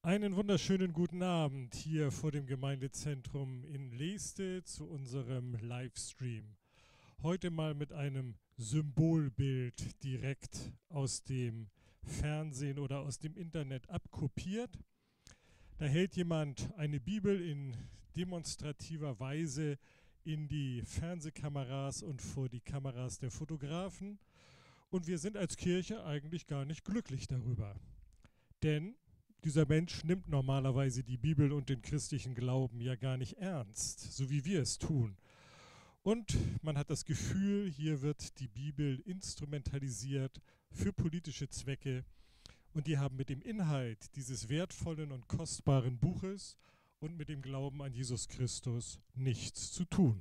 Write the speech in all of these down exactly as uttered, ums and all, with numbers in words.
Einen wunderschönen guten Abend hier vor dem Gemeindezentrum in Leeste zu unserem Livestream. Heute mal mit einem Symbolbild direkt aus dem Fernsehen oder aus dem Internet abkopiert. Da hält jemand eine Bibel in demonstrativer Weise in die Fernsehkameras und vor die Kameras der Fotografen. Und wir sind als Kirche eigentlich gar nicht glücklich darüber. Denn dieser Mensch nimmt normalerweise die Bibel und den christlichen Glauben ja gar nicht ernst, so wie wir es tun. Und man hat das Gefühl, hier wird die Bibel instrumentalisiert für politische Zwecke. Und die haben mit dem Inhalt dieses wertvollen und kostbaren Buches und mit dem Glauben an Jesus Christus nichts zu tun.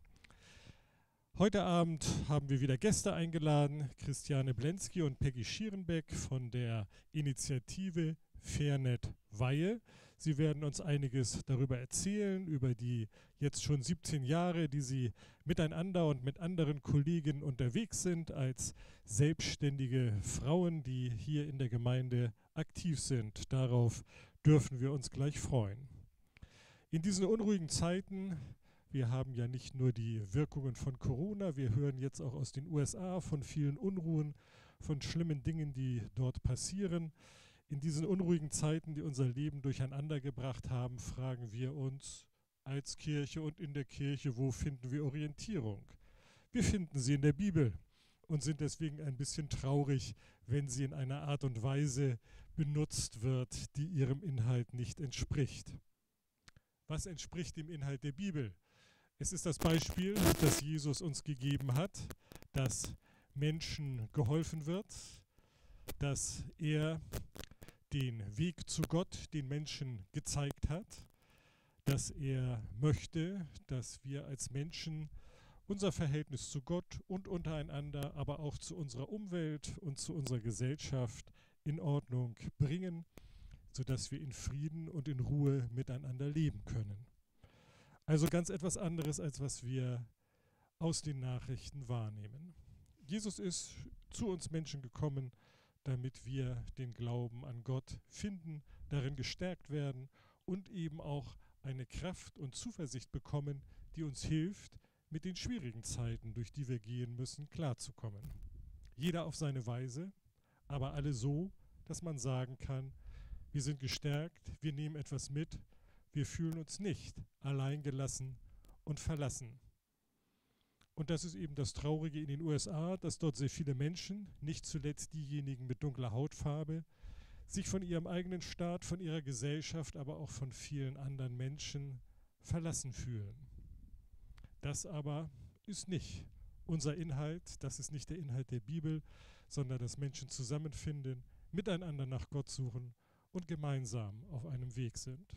Heute Abend haben wir wieder Gäste eingeladen, Christiane Blensky und Peggy Schierenbeck von der Initiative Fairnet Weihe. Sie werden uns einiges darüber erzählen, über die jetzt schon siebzehn Jahre, die sie miteinander und mit anderen Kolleginnen unterwegs sind, als selbstständige Frauen, die hier in der Gemeinde aktiv sind. Darauf dürfen wir uns gleich freuen. In diesen unruhigen Zeiten, wir haben ja nicht nur die Wirkungen von Corona, wir hören jetzt auch aus den U S A von vielen Unruhen, von schlimmen Dingen, die dort passieren. In diesen unruhigen Zeiten, die unser Leben durcheinander gebracht haben, fragen wir uns als Kirche und in der Kirche, wo finden wir Orientierung? Wir finden sie in der Bibel und sind deswegen ein bisschen traurig, wenn sie in einer Art und Weise benutzt wird, die ihrem Inhalt nicht entspricht. Was entspricht dem Inhalt der Bibel? Es ist das Beispiel, das Jesus uns gegeben hat, dass Menschen geholfen wird, dass er den Weg zu Gott den Menschen gezeigt hat, dass er möchte, dass wir als Menschen unser Verhältnis zu Gott und untereinander, aber auch zu unserer Umwelt und zu unserer Gesellschaft in Ordnung bringen, sodass wir in Frieden und in Ruhe miteinander leben können. Also ganz etwas anderes, als was wir aus den Nachrichten wahrnehmen. Jesus ist zu uns Menschen gekommen, damit wir den Glauben an Gott finden, darin gestärkt werden und eben auch eine Kraft und Zuversicht bekommen, die uns hilft, mit den schwierigen Zeiten, durch die wir gehen müssen, klarzukommen. Jeder auf seine Weise, aber alle so, dass man sagen kann, wir sind gestärkt, wir nehmen etwas mit, wir fühlen uns nicht alleingelassen und verlassen. Und das ist eben das Traurige in den U S A, dass dort sehr viele Menschen, nicht zuletzt diejenigen mit dunkler Hautfarbe, sich von ihrem eigenen Staat, von ihrer Gesellschaft, aber auch von vielen anderen Menschen verlassen fühlen. Das aber ist nicht unser Inhalt, das ist nicht der Inhalt der Bibel, sondern dass Menschen zusammenfinden, miteinander nach Gott suchen und gemeinsam auf einem Weg sind.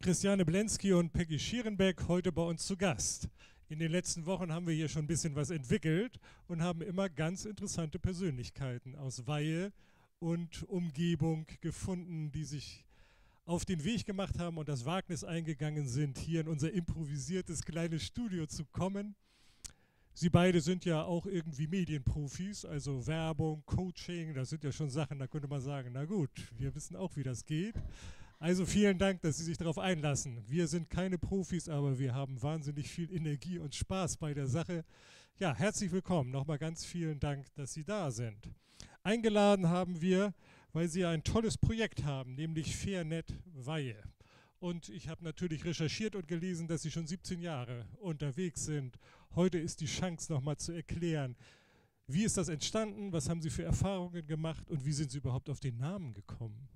Christiane Blensky und Peggy Schierenbeck heute bei uns zu Gast. In den letzten Wochen haben wir hier schon ein bisschen was entwickelt und haben immer ganz interessante Persönlichkeiten aus Weihe und Umgebung gefunden, die sich auf den Weg gemacht haben und das Wagnis eingegangen sind, hier in unser improvisiertes kleines Studio zu kommen. Sie beide sind ja auch irgendwie Medienprofis, also Werbung, Coaching, das sind ja schon Sachen, da könnte man sagen, na gut, wir wissen auch, wie das geht. Also vielen Dank, dass Sie sich darauf einlassen. Wir sind keine Profis, aber wir haben wahnsinnig viel Energie und Spaß bei der Sache. Ja, herzlich willkommen. Nochmal ganz vielen Dank, dass Sie da sind. Eingeladen haben wir, weil Sie ein tolles Projekt haben, nämlich Fairnet Weihe. Und ich habe natürlich recherchiert und gelesen, dass Sie schon siebzehn Jahre unterwegs sind. Heute ist die Chance, nochmal zu erklären, wie ist das entstanden, was haben Sie für Erfahrungen gemacht und wie sind Sie überhaupt auf den Namen gekommen?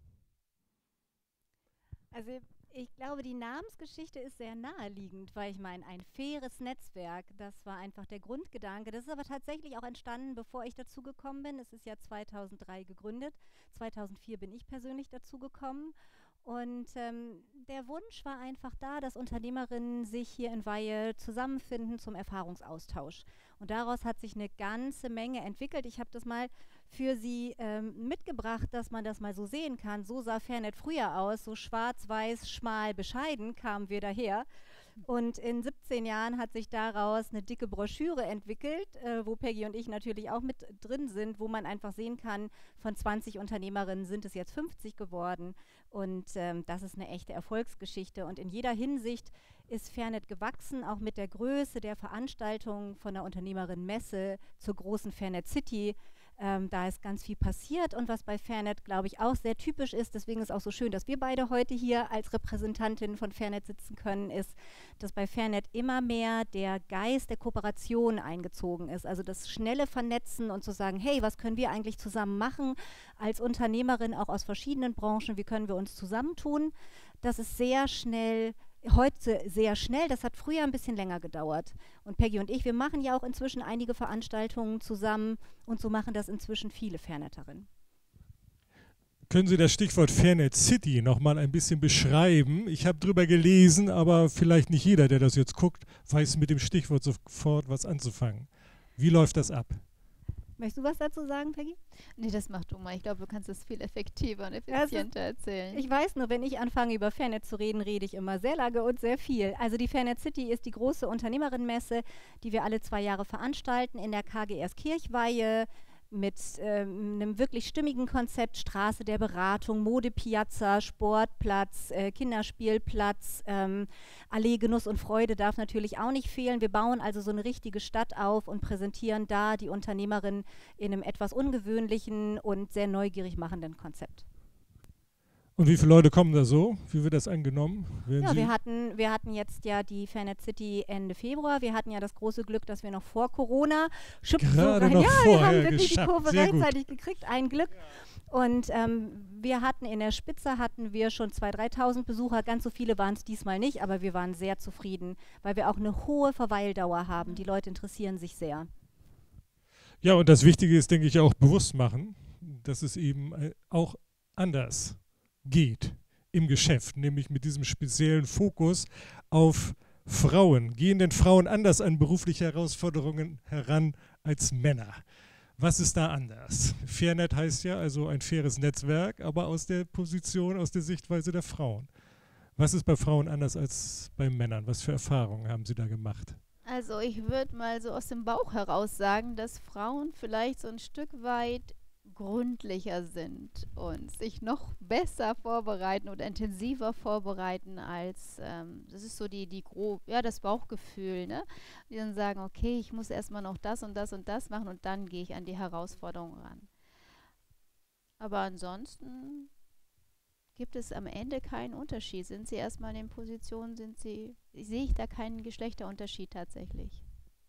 Also ich glaube, die Namensgeschichte ist sehr naheliegend, weil ich meine, ein faires Netzwerk, das war einfach der Grundgedanke. Das ist aber tatsächlich auch entstanden, bevor ich dazu gekommen bin. Es ist ja zweitausenddrei gegründet, zweitausendvier bin ich persönlich dazu gekommen. Und ähm, der Wunsch war einfach da, dass Unternehmerinnen sich hier in Weihe zusammenfinden zum Erfahrungsaustausch. Und daraus hat sich eine ganze Menge entwickelt. Ich habe das mal für Sie ähm, mitgebracht, dass man das mal so sehen kann. So sah Fairnet früher aus, so schwarz, weiß, schmal, bescheiden kamen wir daher. Und in siebzehn Jahren hat sich daraus eine dicke Broschüre entwickelt, äh, wo Peggy und ich natürlich auch mit drin sind, wo man einfach sehen kann, von zwanzig Unternehmerinnen sind es jetzt fünfzig geworden. Und ähm, das ist eine echte Erfolgsgeschichte. Und in jeder Hinsicht ist Fairnet gewachsen, auch mit der Größe der Veranstaltungen von der Unternehmerinnenmesse zur großen Fairnet City. Ähm, da ist ganz viel passiert und was bei Fairnet, glaube ich, auch sehr typisch ist, deswegen ist es auch so schön, dass wir beide heute hier als Repräsentantinnen von Fairnet sitzen können, ist, dass bei Fairnet immer mehr der Geist der Kooperation eingezogen ist. Also das schnelle Vernetzen und zu sagen, hey, was können wir eigentlich zusammen machen als Unternehmerin, auch aus verschiedenen Branchen, wie können wir uns zusammentun? Das ist sehr schnell Heute sehr schnell, das hat früher ein bisschen länger gedauert. Und Peggy und ich, wir machen ja auch inzwischen einige Veranstaltungen zusammen und so machen das inzwischen viele Fairnetterinnen. Können Sie das Stichwort Fairnet City noch mal ein bisschen beschreiben? Ich habe drüber gelesen, aber vielleicht nicht jeder, der das jetzt guckt, weiß mit dem Stichwort sofort was anzufangen. Wie läuft das ab? Möchtest du was dazu sagen, Peggy? Nee, das mach du mal. Ich glaube, du kannst es viel effektiver und effizienter ist, erzählen. Ich weiß nur, wenn ich anfange, über Fairnet zu reden, rede ich immer sehr lange und sehr viel. Also die Fairnet City ist die große Unternehmerinnenmesse, die wir alle zwei Jahre veranstalten in der K G S Kirchweihe mit ähm, einem wirklich stimmigen Konzept, Straße der Beratung, Modepiazza, Sportplatz, äh, Kinderspielplatz, ähm, Allee Genuss und Freude darf natürlich auch nicht fehlen. Wir bauen also so eine richtige Stadt auf und präsentieren da die Unternehmerin in einem etwas ungewöhnlichen und sehr neugierig machenden Konzept. Und wie viele Leute kommen da so? Wie wird das angenommen? Werden ja, Sie wir hatten, wir hatten jetzt ja die Fairnet City Ende Februar. Wir hatten ja das große Glück, dass wir noch vor Corona gerade so rein, noch ja, vorher wir haben wirklich geschafft. die Kurve Sehr rechtzeitig gut. gekriegt, ein Glück. Und ähm, wir hatten in der Spitze hatten wir schon zweitausend, dreitausend Besucher. Ganz so viele waren es diesmal nicht, aber wir waren sehr zufrieden, weil wir auch eine hohe Verweildauer haben. Die Leute interessieren sich sehr. Ja, und das Wichtige ist, denke ich, auch bewusst machen, dass es eben auch anders geht im Geschäft, nämlich mit diesem speziellen Fokus auf Frauen. Gehen denn Frauen anders an berufliche Herausforderungen heran als Männer? Was ist da anders? Fairnet heißt ja also ein faires Netzwerk, aber aus der Position, aus der Sichtweise der Frauen. Was ist bei Frauen anders als bei Männern? Was für Erfahrungen haben Sie da gemacht? Also ich würde mal so aus dem Bauch heraus sagen, dass Frauen vielleicht so ein Stück weit gründlicher sind und sich noch besser vorbereiten oder intensiver vorbereiten als, ähm, das ist so die, die grob, ja, das Bauchgefühl, ne? Die dann sagen, okay, ich muss erstmal noch das und das und das machen und dann gehe ich an die Herausforderung ran. Aber ansonsten gibt es am Ende keinen Unterschied. Sind sie erstmal in den Positionen, sind sie, sehe ich da keinen Geschlechterunterschied tatsächlich.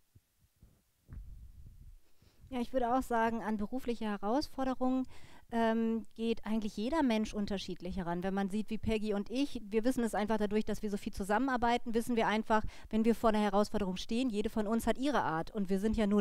Ja, ich würde auch sagen, an berufliche Herausforderungen ähm, geht eigentlich jeder Mensch unterschiedlich heran. Wenn man sieht, wie Peggy und ich, wir wissen es einfach dadurch, dass wir so viel zusammenarbeiten, wissen wir einfach, wenn wir vor einer Herausforderung stehen, jede von uns hat ihre Art. Und wir sind ja nun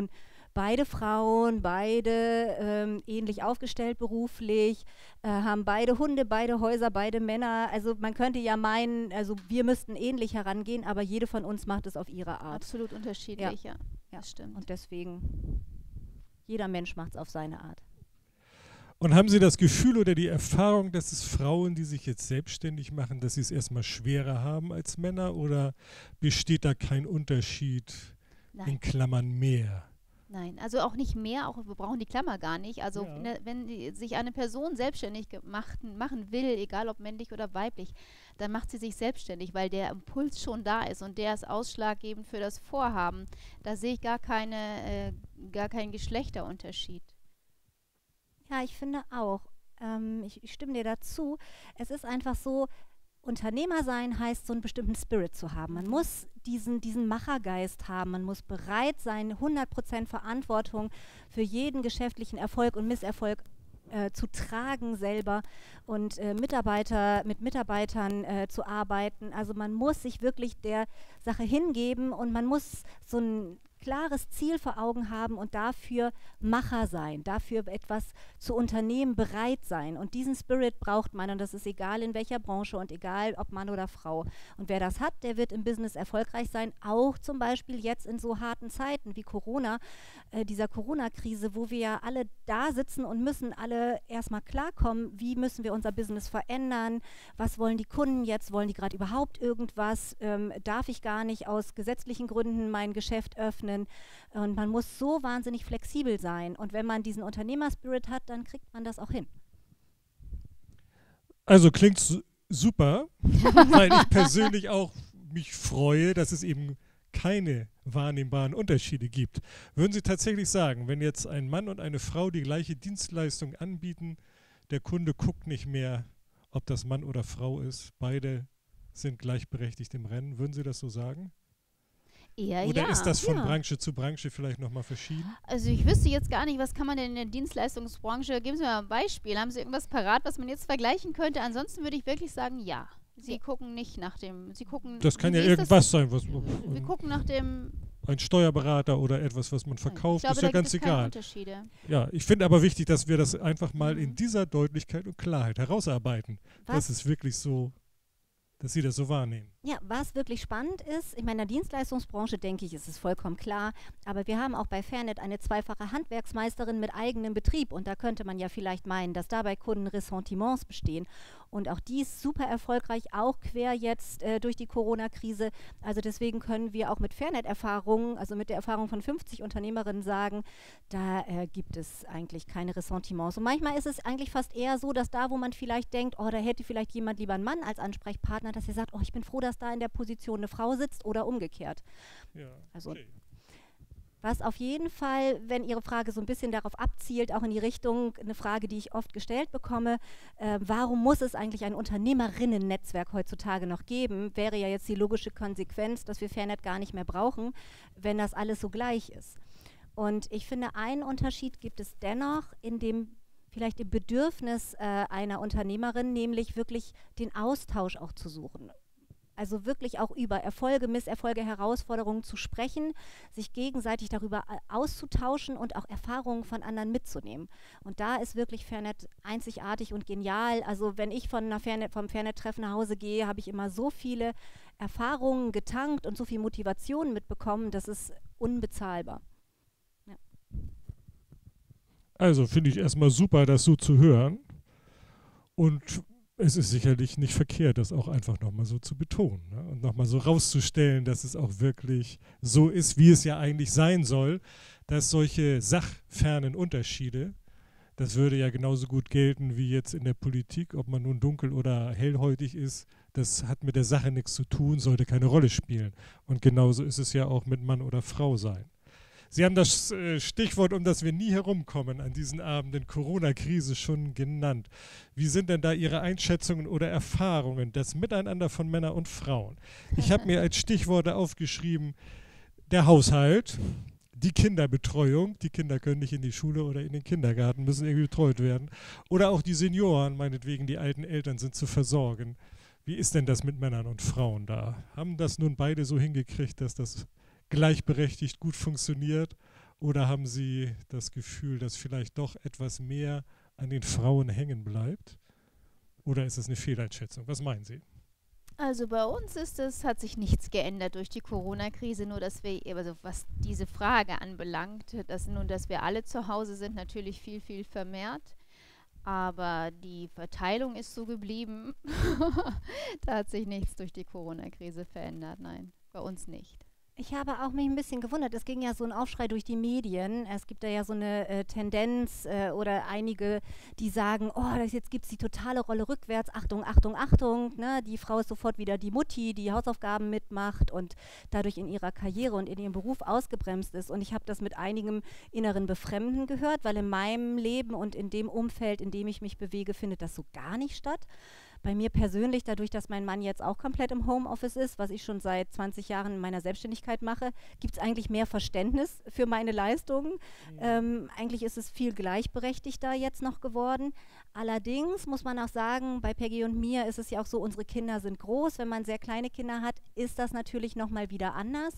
beide Frauen, beide ähm, ähnlich aufgestellt beruflich, äh, haben beide Hunde, beide Häuser, beide Männer. Also man könnte ja meinen, also wir müssten ähnlich herangehen, aber jede von uns macht es auf ihre Art. Absolut unterschiedlich, ja. ja. Ja. Das stimmt. Und deswegen, jeder Mensch macht es auf seine Art. Und haben Sie das Gefühl oder die Erfahrung, dass es Frauen, die sich jetzt selbstständig machen, dass sie es erstmal schwerer haben als Männer, oder besteht da kein Unterschied, Nein. in Klammern mehr? Nein, also auch nicht mehr, auch wir brauchen die Klammer gar nicht. Also Ja. ne, wenn die, sich eine Person selbstständig gemacht, machen will, egal ob männlich oder weiblich, dann macht sie sich selbstständig, weil der Impuls schon da ist und der ist ausschlaggebend für das Vorhaben. Da sehe ich gar keine, äh, gar keinen Geschlechterunterschied. Ja, ich finde auch. Ähm, ich, ich stimme dir dazu. Es ist einfach so, Unternehmer sein heißt, so einen bestimmten Spirit zu haben. Man muss diesen, diesen Machergeist haben. Man muss bereit sein, hundert Prozent Verantwortung für jeden geschäftlichen Erfolg und Misserfolg äh, zu tragen selber und äh, Mitarbeiter mit Mitarbeitern äh, zu arbeiten. Also man muss sich wirklich der Sache hingeben und man muss so ein klares Ziel vor Augen haben und dafür Macher sein, dafür etwas zu unternehmen, bereit sein. Und diesen Spirit braucht man, und das ist egal in welcher Branche und egal ob Mann oder Frau. Und wer das hat, der wird im Business erfolgreich sein, auch zum Beispiel jetzt in so harten Zeiten wie Corona, äh, dieser Corona-Krise, wo wir ja alle da sitzen und müssen alle erstmal klarkommen, wie müssen wir unser Business verändern, was wollen die Kunden jetzt, wollen die gerade überhaupt irgendwas, ähm, darf ich gar nicht aus gesetzlichen Gründen mein Geschäft öffnen. Und man muss so wahnsinnig flexibel sein. Und wenn man diesen Unternehmerspirit hat, dann kriegt man das auch hin. Also klingt su- super, weil ich persönlich auch mich freue, dass es eben keine wahrnehmbaren Unterschiede gibt. Würden Sie tatsächlich sagen, wenn jetzt ein Mann und eine Frau die gleiche Dienstleistung anbieten, der Kunde guckt nicht mehr, ob das Mann oder Frau ist, beide sind gleichberechtigt im Rennen, würden Sie das so sagen? Eher Oder ja. ist das von ja. Branche zu Branche vielleicht nochmal verschieden? Also ich wüsste jetzt gar nicht, was kann man denn in der Dienstleistungsbranche, geben Sie mir mal ein Beispiel, haben Sie irgendwas parat, was man jetzt vergleichen könnte? Ansonsten würde ich wirklich sagen, ja. Sie Ja. gucken nicht nach dem, Sie gucken... Das kann wie ja ist irgendwas sein, was Wir gucken nach dem... ein Steuerberater oder etwas, was man verkauft, ich glaube, ist ja da ganz gibt es keine egal. Unterschiede. Ja, ich finde aber wichtig, dass wir das einfach mal Mhm. in dieser Deutlichkeit und Klarheit herausarbeiten. Was? Das ist wirklich so, dass Sie das so wahrnehmen. Ja, was wirklich spannend ist, in meiner Dienstleistungsbranche denke ich, ist es vollkommen klar, aber wir haben auch bei Fairnet eine zweifache Handwerksmeisterin mit eigenem Betrieb und da könnte man ja vielleicht meinen, dass da bei Kunden Ressentiments bestehen. Und auch die ist super erfolgreich, auch quer jetzt äh, durch die Corona-Krise. Also deswegen können wir auch mit Fairnet-Erfahrungen, also mit der Erfahrung von fünfzig Unternehmerinnen sagen, da äh, gibt es eigentlich keine Ressentiments. Und manchmal ist es eigentlich fast eher so, dass da, wo man vielleicht denkt, oh, da hätte vielleicht jemand lieber einen Mann als Ansprechpartner, dass er sagt, oh, ich bin froh, dass da in der Position eine Frau sitzt oder umgekehrt. Ja, Also okay. was auf jeden Fall, wenn Ihre Frage so ein bisschen darauf abzielt, auch in die Richtung, eine Frage, die ich oft gestellt bekomme, äh, warum muss es eigentlich ein Unternehmerinnen-Netzwerk heutzutage noch geben, wäre ja jetzt die logische Konsequenz, dass wir Fairnet gar nicht mehr brauchen, wenn das alles so gleich ist. Und ich finde, einen Unterschied gibt es dennoch in dem vielleicht im Bedürfnis äh, einer Unternehmerin, nämlich wirklich den Austausch auch zu suchen. Also wirklich auch über Erfolge, Misserfolge, Herausforderungen zu sprechen, sich gegenseitig darüber auszutauschen und auch Erfahrungen von anderen mitzunehmen. Und da ist wirklich Fairnet einzigartig und genial. Also wenn ich von einer Fairnet, vom Fairnet-Treffen nach Hause gehe, habe ich immer so viele Erfahrungen getankt und so viel Motivation mitbekommen, das ist unbezahlbar. Ja. Also finde ich erstmal super, das so zu hören. Und es ist sicherlich nicht verkehrt, das auch einfach nochmal so zu betonen, ne? Und nochmal so rauszustellen, dass es auch wirklich so ist, wie es ja eigentlich sein soll, dass solche sachfernen Unterschiede, das würde ja genauso gut gelten wie jetzt in der Politik, ob man nun dunkel oder hellhäutig ist, das hat mit der Sache nichts zu tun, sollte keine Rolle spielen. Und genauso ist es ja auch mit Mann oder Frau sein. Sie haben das äh, Stichwort, um das wir nie herumkommen, an diesen Abenden Corona-Krise schon genannt. Wie sind denn da Ihre Einschätzungen oder Erfahrungen, das Miteinander von Männern und Frauen? Ich habe mir als Stichworte aufgeschrieben, der Haushalt, die Kinderbetreuung, die Kinder können nicht in die Schule oder in den Kindergarten, müssen irgendwie betreut werden. Oder auch die Senioren, meinetwegen die alten Eltern sind zu versorgen. Wie ist denn das mit Männern und Frauen da? Haben das nun beide so hingekriegt, dass das gleichberechtigt gut funktioniert? Oder haben Sie das Gefühl, dass vielleicht doch etwas mehr an den Frauen hängen bleibt? Oder ist es eine Fehleinschätzung? Was meinen Sie? Also bei uns ist es, hat sich nichts geändert durch die Corona-Krise, nur dass wir, also was diese Frage anbelangt, dass nun, dass wir alle zu Hause sind, natürlich viel, viel vermehrt. Aber die Verteilung ist so geblieben. Da hat sich nichts durch die Corona-Krise verändert, nein, bei uns nicht. Ich habe auch mich ein bisschen gewundert, es ging ja so ein Aufschrei durch die Medien. Es gibt da ja so eine äh, Tendenz äh, oder einige, die sagen, oh, das jetzt gibt es die totale Rolle rückwärts, Achtung, Achtung, Achtung. Ne? Die Frau ist sofort wieder die Mutti, die Hausaufgaben mitmacht und dadurch in ihrer Karriere und in ihrem Beruf ausgebremst ist. Und ich habe das mit einigem inneren Befremden gehört, weil in meinem Leben und in dem Umfeld, in dem ich mich bewege, findet das so gar nicht statt. Bei mir persönlich, dadurch, dass mein Mann jetzt auch komplett im Homeoffice ist, was ich schon seit zwanzig Jahren in meiner Selbstständigkeit mache, gibt es eigentlich mehr Verständnis für meine Leistungen. Mhm. Ähm, eigentlich ist es viel gleichberechtigter jetzt noch geworden. Allerdings muss man auch sagen, bei Peggy und mir ist es ja auch so, unsere Kinder sind groß. Wenn man sehr kleine Kinder hat, ist das natürlich nochmal wieder anders.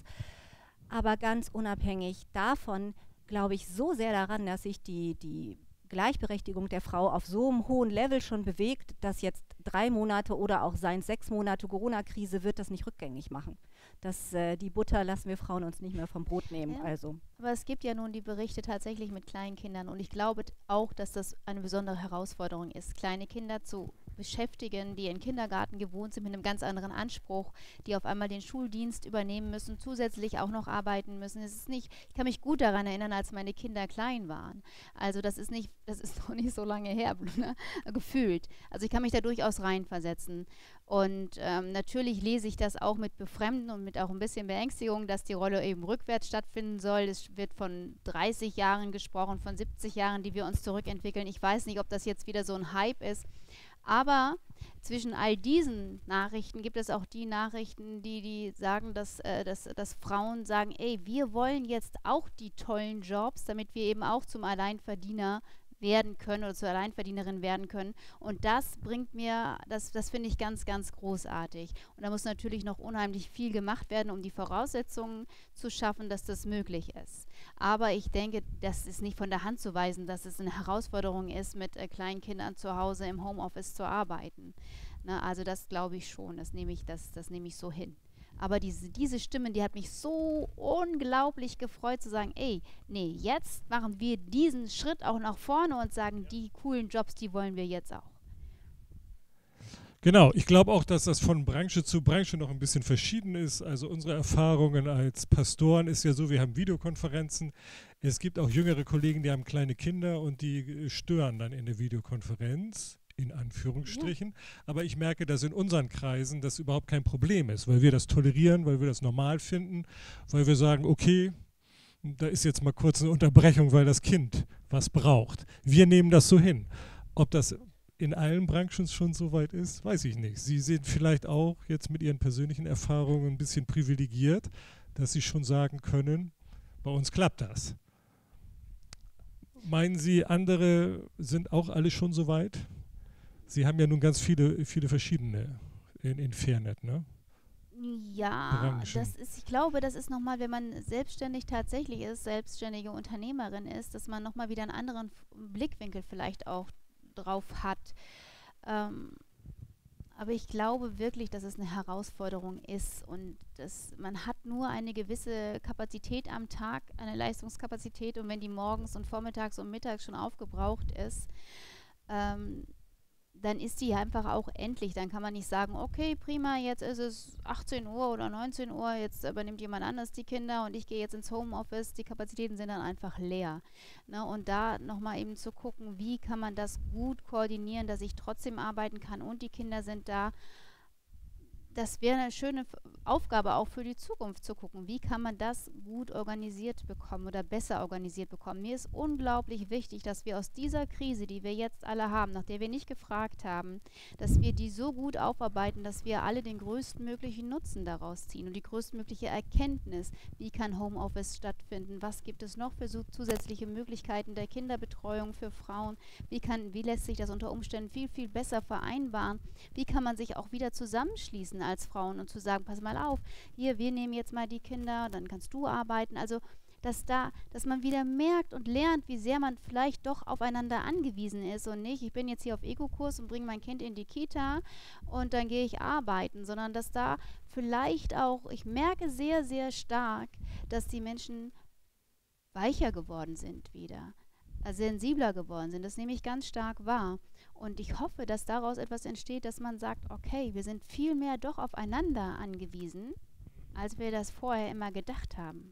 Aber ganz unabhängig davon glaube ich so sehr daran, dass sich die, die Gleichberechtigung der Frau auf so einem hohen Level schon bewegt, dass jetzt drei Monate oder auch seien sechs Monate Corona-Krise wird das nicht rückgängig machen. Das, äh, die Butter lassen wir Frauen uns nicht mehr vom Brot nehmen. Ja. Also. Aber es gibt ja nun die Berichte tatsächlich mit kleinen Kindern und ich glaube auch, dass das eine besondere Herausforderung ist, kleine Kinder zu beschäftigen, die in Kindergarten gewohnt sind mit einem ganz anderen Anspruch, die auf einmal den Schuldienst übernehmen müssen, zusätzlich auch noch arbeiten müssen. Es ist nicht, ich kann mich gut daran erinnern, als meine Kinder klein waren. Also das ist nicht, das ist noch nicht so lange her, ne? Gefühlt. Also ich kann mich da durchaus reinversetzen. Und ähm, natürlich lese ich das auch mit Befremden und mit auch ein bisschen Beängstigung, dass die Rolle eben rückwärts stattfinden soll. Es wird von dreißig Jahren gesprochen, von siebzig Jahren, die wir uns zurückentwickeln. Ich weiß nicht, ob das jetzt wieder so ein Hype ist. Aber zwischen all diesen Nachrichten gibt es auch die Nachrichten, die, die sagen, dass, äh, dass, dass Frauen sagen, ey, wir wollen jetzt auch die tollen Jobs, damit wir eben auch zum Alleinverdiener werden können oder zur Alleinverdienerin werden können. Und das bringt mir, das, das finde ich ganz, ganz großartig. Und da muss natürlich noch unheimlich viel gemacht werden, um die Voraussetzungen zu schaffen, dass das möglich ist. Aber ich denke, das ist nicht von der Hand zu weisen, dass es eine Herausforderung ist, mit äh, kleinen Kindern zu Hause im Homeoffice zu arbeiten. Na, also das glaube ich schon, das nehme ich, das, das nehme ich so hin. Aber diese, diese Stimmen, die hat mich so unglaublich gefreut zu sagen, ey, nee, jetzt machen wir diesen Schritt auch nach vorne und sagen, die coolen Jobs, die wollen wir jetzt auch. Genau, ich glaube auch, dass das von Branche zu Branche noch ein bisschen verschieden ist. Also unsere Erfahrungen als Pastoren ist ja so, wir haben Videokonferenzen. Es gibt auch jüngere Kollegen, die haben kleine Kinder und die stören dann in der Videokonferenz. In Anführungsstrichen. Ja. Aber ich merke, dass in unseren Kreisen das überhaupt kein Problem ist, weil wir das tolerieren, weil wir das normal finden, weil wir sagen, okay, da ist jetzt mal kurz eine Unterbrechung, weil das Kind was braucht. Wir nehmen das so hin. Ob das in allen Branchen schon so weit ist, weiß ich nicht. Sie sind vielleicht auch jetzt mit Ihren persönlichen Erfahrungen ein bisschen privilegiert, dass Sie schon sagen können, bei uns klappt das. Meinen Sie, andere sind auch alle schon so weit? Sie haben ja nun ganz viele, viele verschiedene in, in Fairnet, ne? Ja, Branchen. das ist, ich glaube, das ist nochmal, wenn man selbstständig tatsächlich ist, selbstständige Unternehmerin ist, dass man nochmal wieder einen anderen Blickwinkel vielleicht auch drauf hat. Ähm, aber ich glaube wirklich, dass es eine Herausforderung ist und dass man hat nur eine gewisse Kapazität am Tag, eine Leistungskapazität und wenn die morgens und vormittags und mittags schon aufgebraucht ist, ähm, dann ist die einfach auch endlich. Dann kann man nicht sagen, okay, prima, jetzt ist es achtzehn Uhr oder neunzehn Uhr, jetzt übernimmt jemand anders die Kinder und ich gehe jetzt ins Homeoffice. Die Kapazitäten sind dann einfach leer. Ne? Und da nochmal eben zu gucken, wie kann man das gut koordinieren, dass ich trotzdem arbeiten kann und die Kinder sind da. Das wäre eine schöne Aufgabe auch für die Zukunft zu gucken, wie kann man das gut organisiert bekommen oder besser organisiert bekommen. Mir ist unglaublich wichtig, dass wir aus dieser Krise, die wir jetzt alle haben, nach der wir nicht gefragt haben, dass wir die so gut aufarbeiten, dass wir alle den größtmöglichen Nutzen daraus ziehen und die größtmögliche Erkenntnis, wie kann Homeoffice stattfinden, was gibt es noch für so zusätzliche Möglichkeiten der Kinderbetreuung für Frauen, wie, kann, wie lässt sich das unter Umständen viel, viel besser vereinbaren, wie kann man sich auch wieder zusammenschließen als Frauen und zu sagen, pass mal auf, hier, wir nehmen jetzt mal die Kinder, dann kannst du arbeiten. Also dass da, dass man wieder merkt und lernt, wie sehr man vielleicht doch aufeinander angewiesen ist und nicht, ich bin jetzt hier auf Ego-Kurs und bringe mein Kind in die Kita und dann gehe ich arbeiten, sondern dass da vielleicht auch, ich merke sehr, sehr stark, dass die Menschen weicher geworden sind wieder, also sensibler geworden sind. Das nehme ich ganz stark wahr. Und ich hoffe, dass daraus etwas entsteht, dass man sagt, okay, wir sind viel mehr doch aufeinander angewiesen, als wir das vorher immer gedacht haben.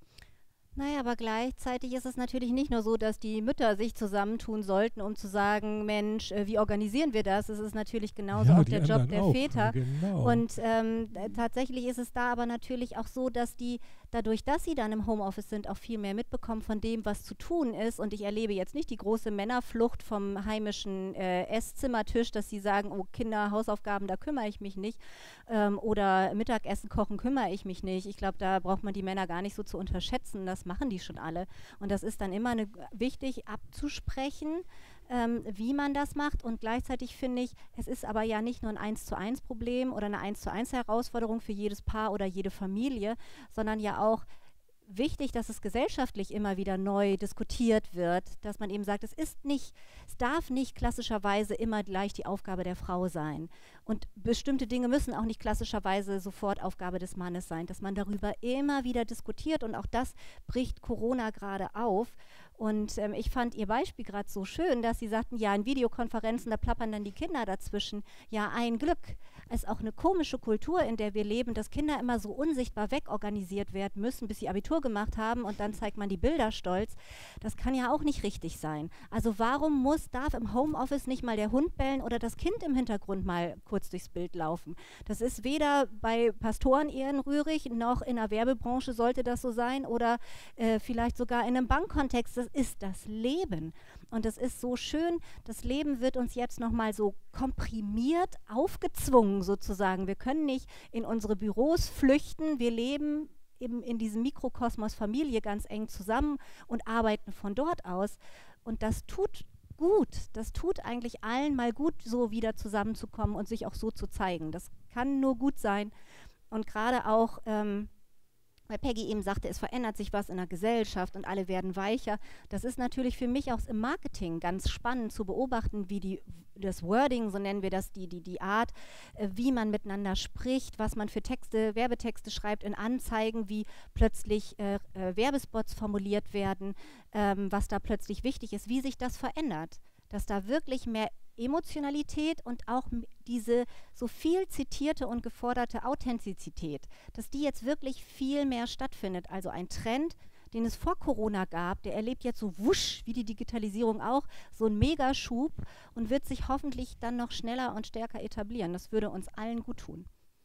Naja, aber gleichzeitig ist es natürlich nicht nur so, dass die Mütter sich zusammentun sollten, um zu sagen, Mensch, äh, wie organisieren wir das? Es ist natürlich genauso Ja, auch die der Job anderen der auch, Väter. genau. Und ähm, äh, tatsächlich ist es da aber natürlich auch so, dass die, dadurch, dass sie dann im Homeoffice sind, auch viel mehr mitbekommen von dem, was zu tun ist. Und ich erlebe jetzt nicht die große Männerflucht vom heimischen äh, Esszimmertisch, dass sie sagen, oh Kinder, Hausaufgaben, da kümmere ich mich nicht. Ähm, oder Mittagessen kochen kümmere ich mich nicht. Ich glaube, da braucht man die Männer gar nicht so zu unterschätzen. Das machen die schon alle. Und das ist dann immer eine, wichtig abzusprechen, ähm, wie man das macht. Und gleichzeitig finde ich, es ist aber ja nicht nur ein eins zu eins Problem oder eine eins zu eins Herausforderung für jedes Paar oder jede Familie, sondern ja auch wichtig, dass es gesellschaftlich immer wieder neu diskutiert wird, dass man eben sagt, es ist nicht, es darf nicht klassischerweise immer gleich die Aufgabe der Frau sein. Und bestimmte Dinge müssen auch nicht klassischerweise sofort Aufgabe des Mannes sein, dass man darüber immer wieder diskutiert und auch das bricht Corona gerade auf. Und ähm, ich fand Ihr Beispiel gerade so schön, dass Sie sagten, ja, in Videokonferenzen, da plappern dann die Kinder dazwischen. Ja, ein Glück. Es ist auch eine komische Kultur, in der wir leben, dass Kinder immer so unsichtbar wegorganisiert werden müssen, bis sie Abitur gemacht haben und dann zeigt man die Bilder stolz. Das kann ja auch nicht richtig sein. Also warum muss, darf im Homeoffice nicht mal der Hund bellen oder das Kind im Hintergrund mal kurz durchs Bild laufen? Das ist weder bei Pastorenehen rührig, noch in der Werbebranche sollte das so sein oder äh, vielleicht sogar in einem Bankkontext. Das ist das Leben. Und es ist so schön, das Leben wird uns jetzt nochmal so komprimiert, aufgezwungen sozusagen. Wir können nicht in unsere Büros flüchten, wir leben eben in diesem Mikrokosmos Familie ganz eng zusammen und arbeiten von dort aus. Und das tut gut, das tut eigentlich allen mal gut, so wieder zusammenzukommen und sich auch so zu zeigen. Das kann nur gut sein. Und gerade auch, ähm, weil Peggy eben sagte, es verändert sich was in der Gesellschaft und alle werden weicher. Das ist natürlich für mich auch im Marketing ganz spannend zu beobachten, wie die, das Wording, so nennen wir das, die, die, die Art, äh, wie man miteinander spricht, was man für Texte, Werbetexte schreibt in Anzeigen, wie plötzlich äh, äh, Werbespots formuliert werden, ähm, was da plötzlich wichtig ist, wie sich das verändert. Dass da wirklich mehr Emotionalität und auch diese so viel zitierte und geforderte Authentizität, dass die jetzt wirklich viel mehr stattfindet. Also ein Trend, den es vor Corona gab, der erlebt jetzt so wusch, wie die Digitalisierung auch, so einen Megaschub und wird sich hoffentlich dann noch schneller und stärker etablieren. Das würde uns allen gut tun.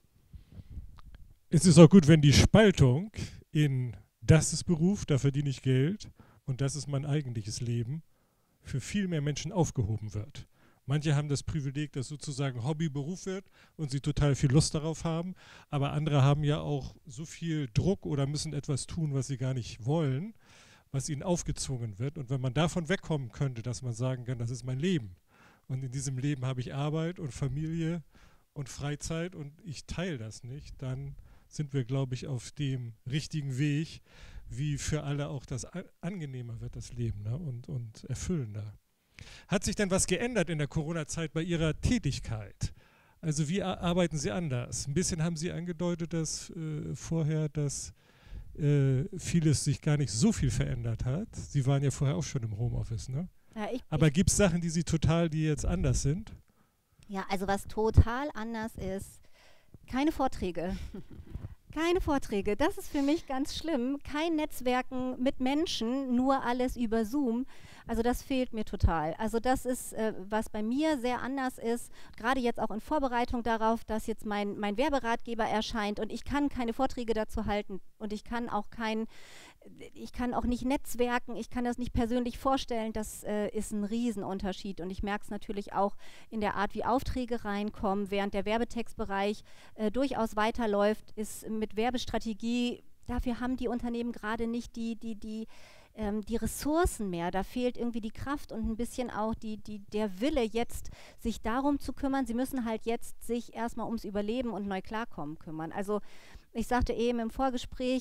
Es ist auch gut, wenn die Spaltung in das ist Beruf, da verdiene ich Geld und das ist mein eigentliches Leben, für viel mehr Menschen aufgehoben wird. Manche haben das Privileg, dass sozusagen Hobby Beruf wird und sie total viel Lust darauf haben, aber andere haben ja auch so viel Druck oder müssen etwas tun, was sie gar nicht wollen, was ihnen aufgezwungen wird. Und wenn man davon wegkommen könnte, dass man sagen kann, das ist mein Leben und in diesem Leben habe ich Arbeit und Familie und Freizeit und ich teile das nicht, dann sind wir, glaube ich, auf dem richtigen Weg, wie für alle auch das angenehmer wird, das Leben, ne? und, und erfüllender. Hat sich denn was geändert in der Corona-Zeit bei Ihrer Tätigkeit? Also wie arbeiten Sie anders? Ein bisschen haben Sie angedeutet, dass äh, vorher, dass äh, vieles sich gar nicht so viel verändert hat. Sie waren ja vorher auch schon im Homeoffice, ne? Ja, ich, Aber ich, gibt es Sachen, die Sie total, die jetzt anders sind? Ja, also was total anders ist, keine Vorträge. Keine Vorträge, das ist für mich ganz schlimm. Kein Netzwerken mit Menschen, nur alles über Zoom. Also das fehlt mir total. Also das ist, äh, was bei mir sehr anders ist, gerade jetzt auch in Vorbereitung darauf, dass jetzt mein, mein Werberatgeber erscheint und ich kann keine Vorträge dazu halten und ich kann auch kein, ich kann auch nicht netzwerken, ich kann das nicht persönlich vorstellen, das äh, ist ein Riesenunterschied und ich merke es natürlich auch in der Art, wie Aufträge reinkommen, während der Werbetextbereich äh, durchaus weiterläuft, ist mit Werbestrategie, dafür haben die Unternehmen gerade nicht die, die, die Ähm, die Ressourcen mehr, da fehlt irgendwie die Kraft und ein bisschen auch die, die, der Wille jetzt, sich darum zu kümmern. Sie müssen halt jetzt sich erstmal ums Überleben und neu klarkommen kümmern. Also ich sagte eben im Vorgespräch,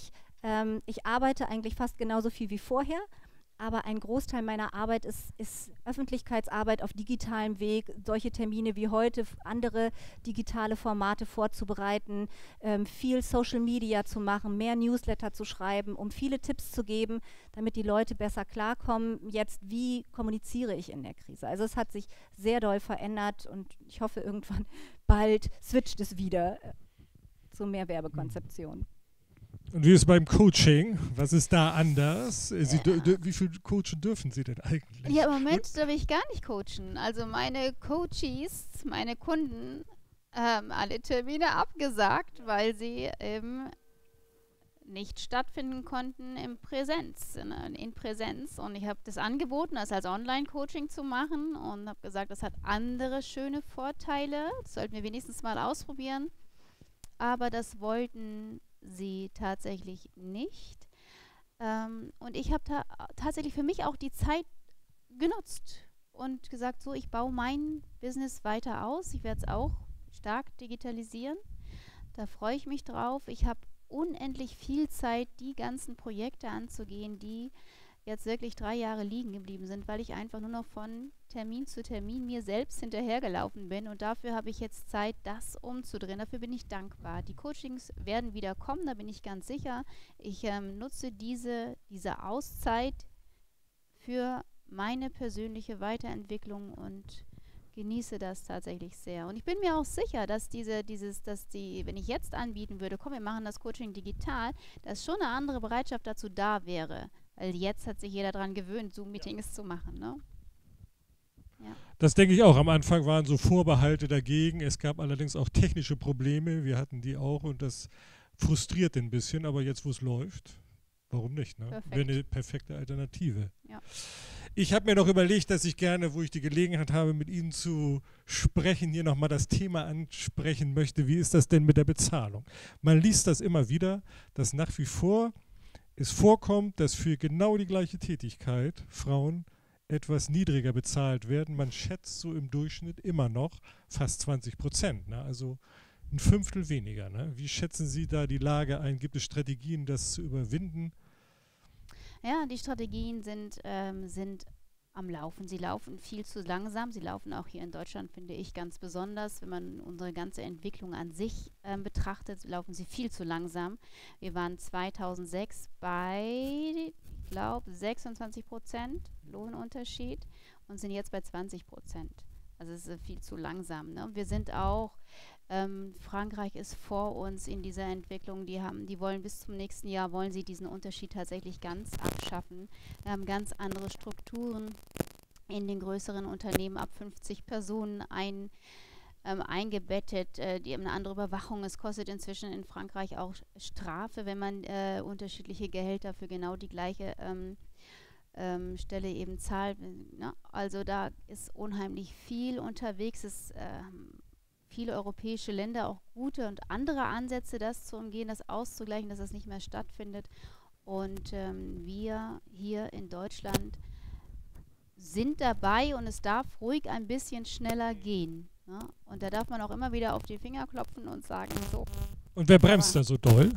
Ähm, ich arbeite eigentlich fast genauso viel wie vorher, aber ein Großteil meiner Arbeit ist, ist Öffentlichkeitsarbeit auf digitalem Weg, solche Termine wie heute, f- andere digitale Formate vorzubereiten, ähm, viel Social Media zu machen, mehr Newsletter zu schreiben, um viele Tipps zu geben, damit die Leute besser klarkommen, jetzt wie kommuniziere ich in der Krise. Also es hat sich sehr doll verändert und ich hoffe irgendwann bald switcht es wieder äh, zu mehr Werbekonzeption. Und wie ist es beim Coaching? Was ist da anders? Äh, Sie, dür- dür- wie viel coachen dürfen Sie denn eigentlich? Ja, im Moment darf ich gar nicht coachen. Also meine Coaches, meine Kunden haben alle Termine abgesagt, weil sie eben nicht stattfinden konnten in Präsenz, in, in Präsenz. Und ich habe das angeboten, das als Online-Coaching zu machen und habe gesagt, das hat andere schöne Vorteile. Das sollten wir wenigstens mal ausprobieren. Aber das wollten sie tatsächlich nicht. Ähm, und ich habe ta tatsächlich für mich auch die Zeit genutzt und gesagt, so, ich baue mein Business weiter aus. Ich werde es auch stark digitalisieren. Da freue ich mich drauf. Ich habe unendlich viel Zeit, die ganzen Projekte anzugehen, die jetzt wirklich drei Jahre liegen geblieben sind, weil ich einfach nur noch von Termin zu Termin mir selbst hinterhergelaufen bin. Und dafür habe ich jetzt Zeit, das umzudrehen. Dafür bin ich dankbar. Die Coachings werden wieder kommen, da bin ich ganz sicher. Ich ähm, nutze diese, diese Auszeit für meine persönliche Weiterentwicklung und genieße das tatsächlich sehr. Und ich bin mir auch sicher, dass diese, dieses, dass die, wenn ich jetzt anbieten würde, komm, wir machen das Coaching digital, dass schon eine andere Bereitschaft dazu da wäre. Weil jetzt hat sich jeder daran gewöhnt, Zoom-Meetings zu machen, ne? Ja. Das denke ich auch. Am Anfang waren so Vorbehalte dagegen. Es gab allerdings auch technische Probleme. Wir hatten die auch und das frustriert ein bisschen. Aber jetzt, wo es läuft, warum nicht? Ne? Perfekt. Wäre eine perfekte Alternative. Ja. Ich habe mir noch überlegt, dass ich gerne, wo ich die Gelegenheit habe, mit Ihnen zu sprechen, hier nochmal das Thema ansprechen möchte. Wie ist das denn mit der Bezahlung? Man liest das immer wieder, dass nach wie vor es vorkommt, dass für genau die gleiche Tätigkeit Frauen etwas niedriger bezahlt werden. Man schätzt so im Durchschnitt immer noch fast zwanzig Prozent, ne? Also ein Fünftel weniger. Ne? Wie schätzen Sie da die Lage ein? Gibt es Strategien, das zu überwinden? Ja, die Strategien sind, ähm, sind am Laufen. Sie laufen viel zu langsam. Sie laufen auch hier in Deutschland, finde ich, ganz besonders. Wenn man unsere ganze Entwicklung an sich ähm, betrachtet, laufen sie viel zu langsam. Wir waren zweitausendsechs bei, ich glaube, sechsundzwanzig Prozent Lohnunterschied und sind jetzt bei zwanzig Prozent. Also es ist äh, viel zu langsam. Ne? Wir sind auch, ähm, Frankreich ist vor uns in dieser Entwicklung. Die haben, die wollen bis zum nächsten Jahr, wollen sie diesen Unterschied tatsächlich ganz abschaffen. Wir haben ganz andere Strukturen in den größeren Unternehmen ab fünfzig Personen ein, ähm, eingebettet, äh, die haben eine andere Überwachung. Es kostet inzwischen in Frankreich auch Strafe, wenn man äh, unterschiedliche Gehälter für genau die gleiche ähm, ähm, Stelle eben zahlt. Ne? Also da ist unheimlich viel unterwegs. Es ähm, viele europäische Länder auch gute und andere Ansätze, das zu umgehen, das auszugleichen, dass das nicht mehr stattfindet. Und ähm, wir hier in Deutschland sind dabei und es darf ruhig ein bisschen schneller gehen. Ne? Und da darf man auch immer wieder auf die Finger klopfen und sagen, so. Und wer bremst da so doll?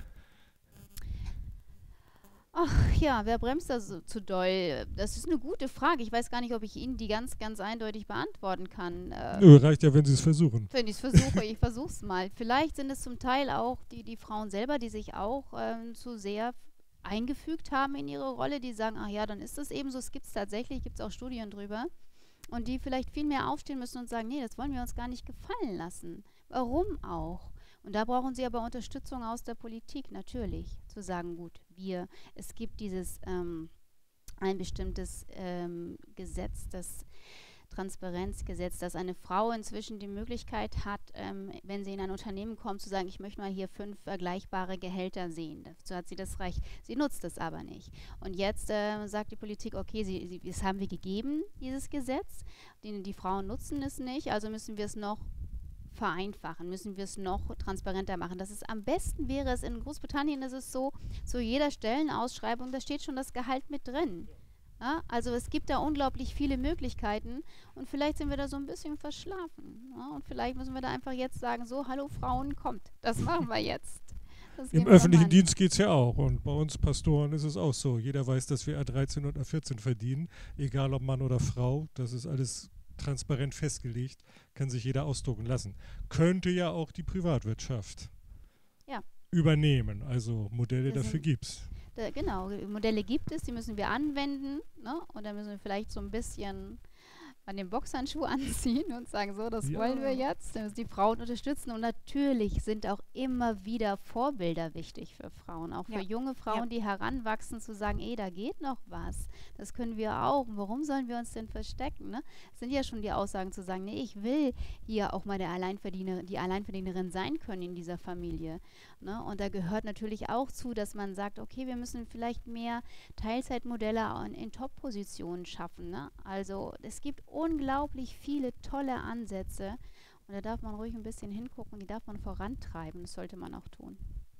Ach ja, wer bremst da so zu doll? Das ist eine gute Frage. Ich weiß gar nicht, ob ich Ihnen die ganz, ganz eindeutig beantworten kann. Äh, Nö, reicht ja, wenn Sie es versuchen. Wenn ich es versuche, ich versuche es mal. Vielleicht sind es zum Teil auch die, die Frauen selber, die sich auch ähm, zu sehr eingefügt haben in ihre Rolle, die sagen, ach ja, dann ist das eben so, es gibt es tatsächlich, gibt es auch Studien drüber. Und die vielleicht viel mehr aufstehen müssen und sagen, nee, das wollen wir uns gar nicht gefallen lassen. Warum auch? Und da brauchen sie aber Unterstützung aus der Politik, natürlich, zu sagen, gut, wir, es gibt dieses, ähm, ein bestimmtes ähm, Gesetz, das Transparenzgesetz, dass eine Frau inzwischen die Möglichkeit hat, ähm, wenn sie in ein Unternehmen kommt, zu sagen, ich möchte mal hier fünf vergleichbare Gehälter sehen. Dazu hat sie das Recht. Sie nutzt es aber nicht. Und jetzt äh, sagt die Politik, okay, sie, sie, das haben wir gegeben, dieses Gesetz. Die, die Frauen nutzen es nicht, also müssen wir es noch vereinfachen, müssen wir es noch transparenter machen. Das ist am besten wäre es, in Großbritannien ist es so, zu jeder Stellenausschreibung, da steht schon das Gehalt mit drin. Ja, also es gibt da unglaublich viele Möglichkeiten und vielleicht sind wir da so ein bisschen verschlafen. Ja, und vielleicht müssen wir da einfach jetzt sagen, so, hallo Frauen, kommt, das machen wir jetzt. Das Im gehen wir doch öffentlichen an. Dienst geht es ja auch. Und bei uns Pastoren ist es auch so. Jeder weiß, dass wir A dreizehn und A vierzehn verdienen, egal ob Mann oder Frau. Das ist alles transparent festgelegt, kann sich jeder ausdrucken lassen. Könnte ja auch die Privatwirtschaft Ja. übernehmen. Also Modelle Das dafür sind- gibt es. Da, genau, Modelle gibt es, die müssen wir anwenden, ne? Und dann müssen wir vielleicht so ein bisschen an den Boxhandschuh anziehen und sagen, so, das Ja. wollen wir jetzt. Dann müssen die Frauen unterstützen. Und natürlich sind auch immer wieder Vorbilder wichtig für Frauen, auch für Ja. junge Frauen, die heranwachsen, zu sagen, ey, da geht noch was. Das können wir auch. Und warum sollen wir uns denn verstecken? Ne? Das sind ja schon die Aussagen zu sagen, nee, ich will hier auch mal der Alleinverdiener, die Alleinverdienerin sein können in dieser Familie. Ne? Und da gehört natürlich auch zu, dass man sagt, okay, wir müssen vielleicht mehr Teilzeitmodelle in, in Top-Positionen schaffen. Ne? Also es gibt unglaublich viele tolle Ansätze und da darf man ruhig ein bisschen hingucken, die darf man vorantreiben, das sollte man auch tun.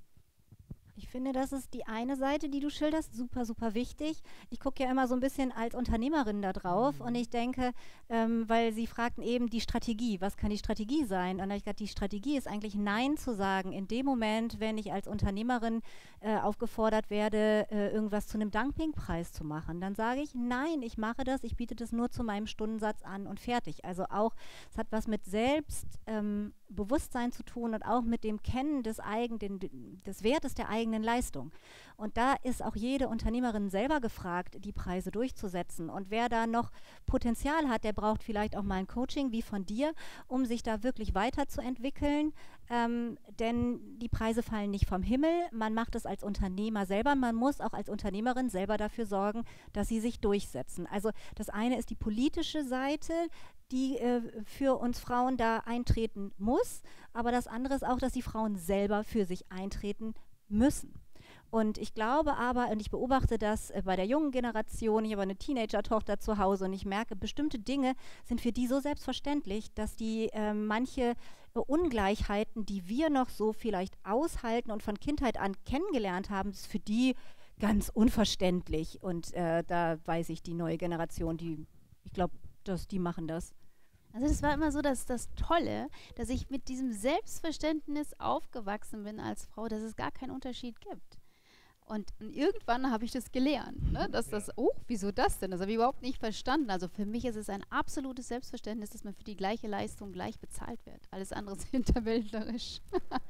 Ich finde, das ist die eine Seite, die du schilderst, super, super wichtig. Ich gucke ja immer so ein bisschen als Unternehmerin da drauf und ich denke, ähm, weil Sie fragten eben die Strategie, was kann die Strategie sein? Und dann habe ich gesagt, die Strategie ist eigentlich Nein zu sagen in dem Moment, wenn ich als Unternehmerin äh, aufgefordert werde, äh, irgendwas zu einem Dumpingpreis zu machen. Dann sage ich, nein, ich mache das, ich biete das nur zu meinem Stundensatz an und fertig. Also auch, es hat was mit Selbstbewusstsein ähm, zu tun und auch mit dem Kennen des eigenen, des Wertes der eigenen Leistung. Und da ist auch jede Unternehmerin selber gefragt, die Preise durchzusetzen. Und wer da noch Potenzial hat, der braucht vielleicht auch mal ein Coaching wie von dir, um sich da wirklich weiterzuentwickeln. Ähm, denn die Preise fallen nicht vom Himmel. Man macht es als Unternehmer selber. Man muss auch als Unternehmerin selber dafür sorgen, dass sie sich durchsetzen. Also das eine ist die politische Seite, die äh, für uns Frauen da eintreten muss. Aber das andere ist auch, dass die Frauen selber für sich eintreten müssen. Und ich glaube aber, und ich beobachte das äh, bei der jungen Generation, ich habe eine Teenager-Tochter zu Hause und ich merke, bestimmte Dinge sind für die so selbstverständlich, dass die äh, manche äh, Ungleichheiten, die wir noch so vielleicht aushalten und von Kindheit an kennengelernt haben, ist für die ganz unverständlich. Und äh, da weiß ich, die neue Generation, die, ich glaube, dass die machen das. Also das war immer so, dass das Tolle, dass ich mit diesem Selbstverständnis aufgewachsen bin als Frau, dass es gar keinen Unterschied gibt. Und, und irgendwann habe ich das gelernt, ne? Dass das, oh, wieso das denn? Das habe ich überhaupt nicht verstanden. Also für mich ist es ein absolutes Selbstverständnis, dass man für die gleiche Leistung gleich bezahlt wird. Alles andere ist hinterwäldlerisch.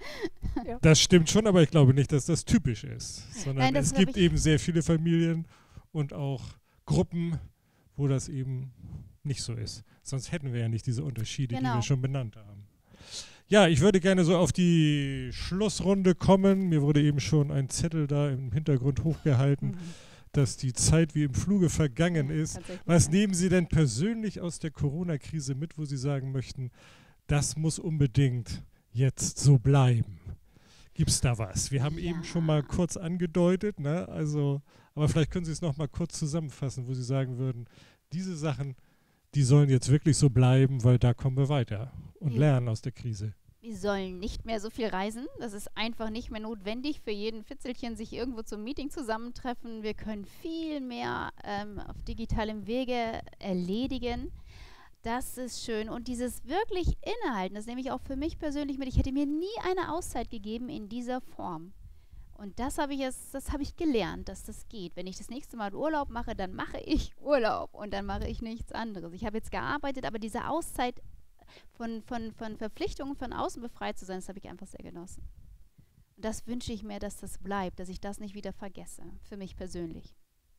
Ja. Das stimmt schon, aber ich glaube nicht, dass das typisch ist. Sondern Nein, das es hab gibt ich- eben sehr viele Familien und auch Gruppen, wo das eben nicht so ist. Sonst hätten wir ja nicht diese Unterschiede, die Genau. wir schon benannt haben. Ja, ich würde gerne so auf die Schlussrunde kommen. Mir wurde eben schon ein Zettel da im Hintergrund hochgehalten, dass die Zeit wie im Fluge vergangen ist. Tatsächlich. Was nehmen Sie denn persönlich aus der Corona-Krise mit, wo Sie sagen möchten, das muss unbedingt jetzt so bleiben? Gibt es da was? Wir haben eben schon mal kurz angedeutet, ne? Also, aber vielleicht können Sie es noch mal kurz zusammenfassen, wo Sie sagen würden, diese Sachen, die sollen jetzt wirklich so bleiben, weil da kommen wir weiter und Ja. lernen aus der Krise. Wir sollen nicht mehr so viel reisen. Das ist einfach nicht mehr notwendig für jeden Fitzelchen, sich irgendwo zum Meeting zusammentreffen. Wir können viel mehr ähm, auf digitalem Wege erledigen. Das ist schön. Und dieses wirklich Innehalten, das nehme ich auch für mich persönlich mit. Ich hätte mir nie eine Auszeit gegeben in dieser Form. Und das habe ich jetzt, das habe ich gelernt, dass das geht. Wenn ich das nächste Mal Urlaub mache, dann mache ich Urlaub und dann mache ich nichts anderes. Ich habe jetzt gearbeitet, aber diese Auszeit von, von, von Verpflichtungen von außen befreit zu sein, das habe ich einfach sehr genossen. Und das wünsche ich mir, dass das bleibt, dass ich das nicht wieder vergesse, für mich persönlich.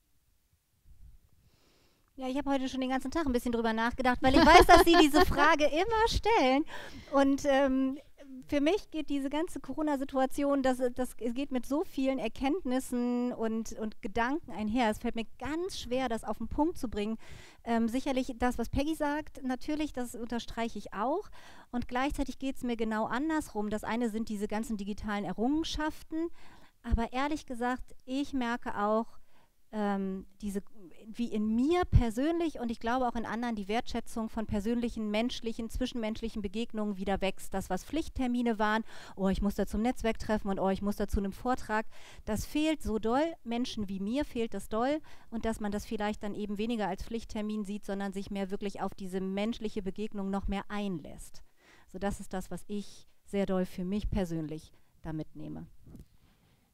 Ja, ich habe heute schon den ganzen Tag ein bisschen drüber nachgedacht, weil ich weiß, dass Sie diese Frage immer stellen. Und ähm, für mich geht diese ganze Corona-Situation, das, das es geht mit so vielen Erkenntnissen und, und Gedanken einher. Es fällt mir ganz schwer, das auf den Punkt zu bringen. Ähm, sicherlich das, was Peggy sagt, natürlich, das unterstreiche ich auch. Und gleichzeitig geht es mir genau andersrum. Das eine sind diese ganzen digitalen Errungenschaften. Aber ehrlich gesagt, ich merke auch, ähm, diese, wie in mir persönlich und ich glaube auch in anderen die Wertschätzung von persönlichen, menschlichen, zwischenmenschlichen Begegnungen wieder wächst. Das, was Pflichttermine waren, oh, ich muss da zum Netzwerktreffen und oh, ich muss da zu einem Vortrag, das fehlt so doll. Menschen wie mir fehlt das doll und dass man das vielleicht dann eben weniger als Pflichttermin sieht, sondern sich mehr wirklich auf diese menschliche Begegnung noch mehr einlässt. So, das ist das, was ich sehr doll für mich persönlich da mitnehme.